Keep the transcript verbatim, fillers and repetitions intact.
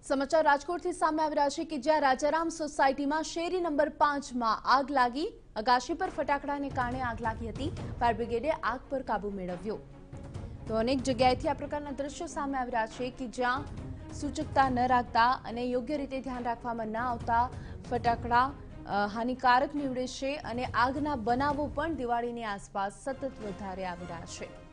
સમાચાર રાજકોટથી સામે આવી રહ્યા છે કે જ્યાં રાજારામ સોસાયટીમાં શેરી નંબર પાંચમાં આગ લાગી। અગાશી પર ફટાકડાને કારણે આગ લાગી હતી। ફાયર બ્રિગેડે આગ પર કાબુ મેળવ્યો। તો અનેક જગ્યાએથી આ પ્રકારના દ્રશ્યો સામે આવી રહ્યા છે કે જ્યાં સૂચકતા ન રાખતા અને યોગ્ય રીતે ધ્યાન રાખવામાં ન આવતા ફટાકડા હાનિકારક નીવડે છે અને આગના બનાવો પણ દિવાળીની આસપાસ સતત વધારે આવી રહ્યા છે।